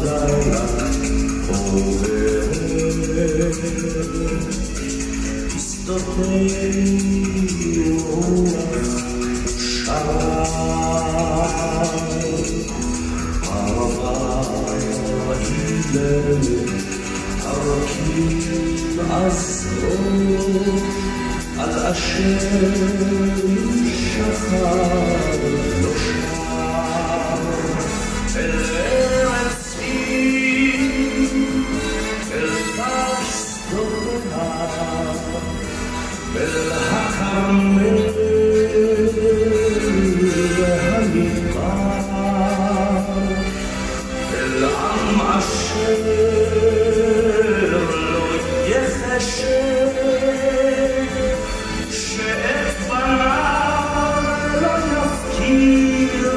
בלילה עובר בשדותינו רוח שרה הרקיע עזרו עד אשר שחר לא שר אל ארץ צבי אל פח שדותיה אל הכרמל והמדבר אל עם אשר לא יחשב שאת בניו לא יפקיר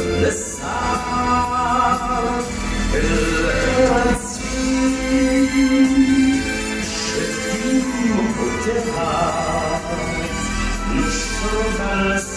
לשר אל ארץ צבי שדמעותיה נשרות על